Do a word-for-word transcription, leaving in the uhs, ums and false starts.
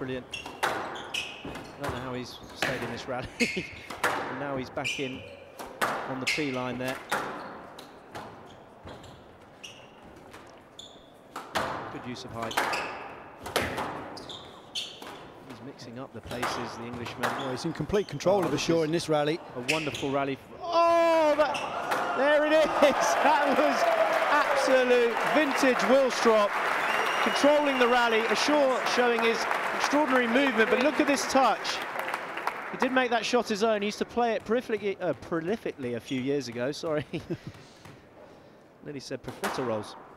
brilliant. I don't know how he's stayed in this rally. And now he's back in on the tee line there. Good use of height. He's mixing up the paces, the Englishman. Well, he's in complete control oh, of Ashour in this rally. A wonderful rally. Oh, that, there it is. That was absolute vintage Willstrop, controlling the rally. Ashour showing his extraordinary movement, but look at this touch. He did make that shot his own. He used to play it prolifically, uh, prolifically a few years ago, sorry. Nearly said profiteroles.